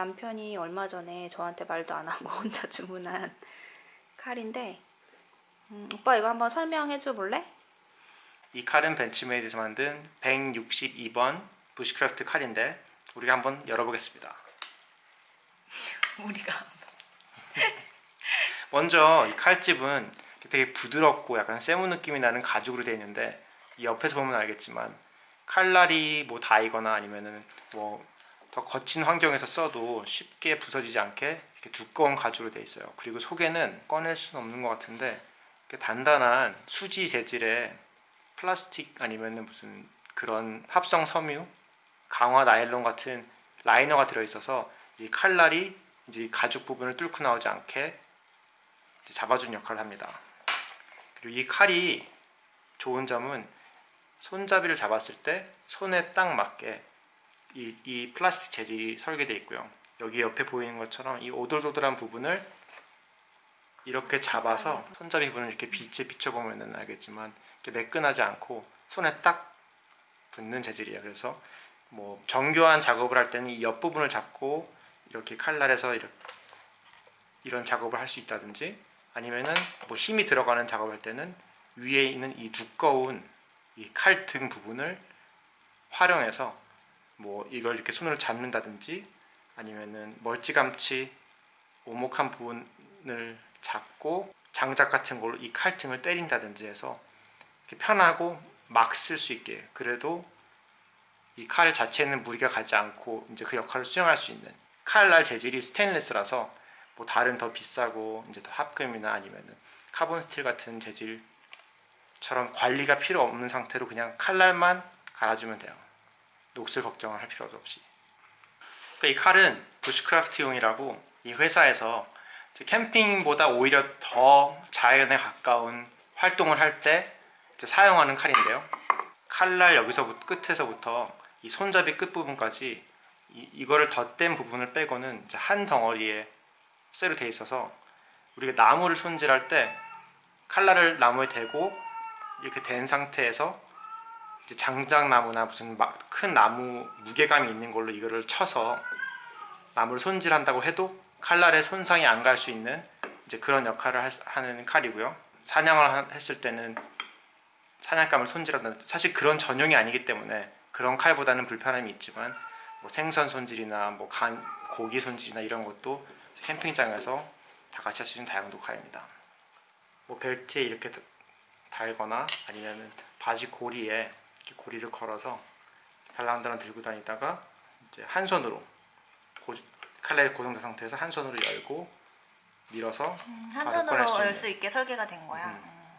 남편이 얼마 전에 저한테 말도 안 하고 혼자 주문한 칼인데 오빠 이거 한번 설명해 줘 볼래? 이 칼은 벤츠메이드에서 만든 162번 부시크래프트 칼인데 우리가 한번 열어보겠습니다. 우리가 먼저 이 칼집은 되게 부드럽고 약간 세무 느낌이 나는 가죽으로 되어 있는데 이 옆에서 보면 알겠지만 칼날이 뭐 닿이거나 아니면은 뭐 더 거친 환경에서 써도 쉽게 부서지지 않게 이렇게 두꺼운 가죽으로 되어 있어요. 그리고 속에는 꺼낼 수는 없는 것 같은데 이렇게 단단한 수지 재질의 플라스틱 아니면은 무슨 그런 합성 섬유, 강화 나일론 같은 라이너가 들어있어서 이 칼날이 이제 이 가죽 부분을 뚫고 나오지 않게 잡아주는 역할을 합니다. 그리고 이 칼이 좋은 점은 손잡이를 잡았을 때 손에 딱 맞게 이 플라스틱 재질이 설계되어 있고요. 여기 옆에 보이는 것처럼 이 오돌도돌한 부분을 이렇게 잡아서 손잡이 부분을 이렇게 빛에 비춰보면 알겠지만 이렇게 매끈하지 않고 손에 딱 붙는 재질이에요. 그래서 뭐 정교한 작업을 할 때는 이 옆부분을 잡고 이렇게 칼날에서 이런 작업을 할 수 있다든지 아니면은 뭐 힘이 들어가는 작업을 할 때는 위에 있는 이 두꺼운 이 칼 등 부분을 활용해서 뭐 이걸 이렇게 손으로 잡는다든지 아니면은 멀찌감치 오목한 부분을 잡고 장작 같은 걸로 이 칼등을 때린다든지 해서 이렇게 편하고 막 쓸 수 있게 그래도 이 칼 자체는 무리가 가지 않고 이제 그 역할을 수행할 수 있는 칼날 재질이 스테인리스라서 뭐 다른 더 비싸고 이제 더 합금이나 아니면은 카본 스틸 같은 재질처럼 관리가 필요 없는 상태로 그냥 칼날만 갈아주면 돼요. 녹슬 걱정을 할 필요도 없이. 그러니까 이 칼은 부시크래프트용이라고 이 회사에서 캠핑보다 오히려 더 자연에 가까운 활동을 할 때 사용하는 칼인데요. 칼날 여기서부터 끝에서부터 이 손잡이 끝부분까지 이거를 덧댄 부분을 빼고는 이제 한 덩어리에 쇠로 되어 있어서 우리가 나무를 손질할 때 칼날을 나무에 대고 이렇게 된 상태에서 이제 장작나무나 무슨 큰 나무 무게감이 있는 걸로 이거를 쳐서 나무를 손질한다고 해도 칼날에 손상이 안 갈 수 있는 이제 그런 역할을 하는 칼이고요. 사냥을 했을 때는 사냥감을 손질한다. 사실 그런 전용이 아니기 때문에 그런 칼보다는 불편함이 있지만 뭐 생선 손질이나 뭐 고기 손질이나 이런 것도 캠핑장에서 다 같이 할 수 있는 다양한 칼입니다. 뭐 벨트에 이렇게 달거나 아니면 바지 고리에 이렇게 고리를 걸어서 달랑달랑 들고 다니다가 이제 한 손으로 칼날이 고정된 상태에서 한 손으로 열고 밀어서 한 손으로 열 수 있게 설계가 된 거야.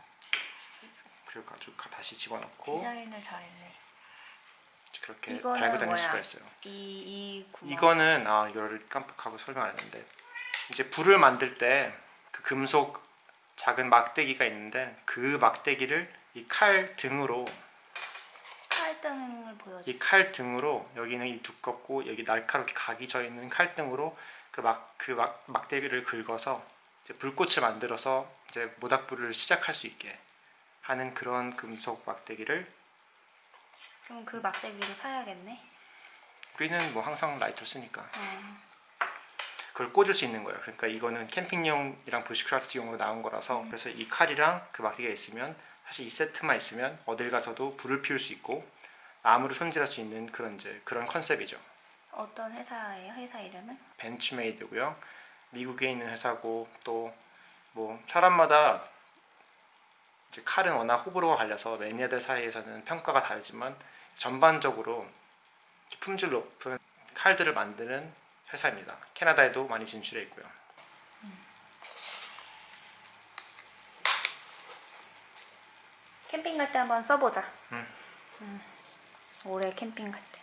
그리고 가죽 다시 집어넣고 디자인을 잘했네. 그렇게 달고 다닐 수가 있어요. 이 구멍. 이거는 이거를 깜빡하고 설명 안 했는데 이제 불을 만들 때 그 금속 작은 막대기가 있는데 그 막대기를 이 칼 등으로 칼등을 보여줘. 이 칼 등으로 여기는 이 두껍고 여기 날카롭게 각이 져 있는 칼 등으로 막대기를 긁어서 이제 불꽃을 만들어서 이제 모닥불을 시작할 수 있게 하는 그런 금속 막대기를. 그럼 그 막대기를 사야겠네. 우리는 뭐 항상 라이터 쓰니까 그걸 꽂을 수 있는 거예요. 그러니까 이거는 캠핑용이랑 부시크래프트용으로 나온 거라서 그래서 이 칼이랑 그 막대기가 있으면 사실 이 세트만 있으면 어딜 가서도 불을 피울 수 있고 나무를 손질할 수 있는 그런 컨셉이죠. 어떤 회사예요? 회사 이름은? 벤츠메이드고요. 미국에 있는 회사고 또 뭐 사람마다 이제 칼은 워낙 호불호가 갈려서 매니아들 사이에서는 평가가 다르지만 전반적으로 품질 높은 칼들을 만드는 회사입니다. 캐나다에도 많이 진출해 있고요. 캠핑 갈 때 한번 써보자. 올해 캠핑 갈 때.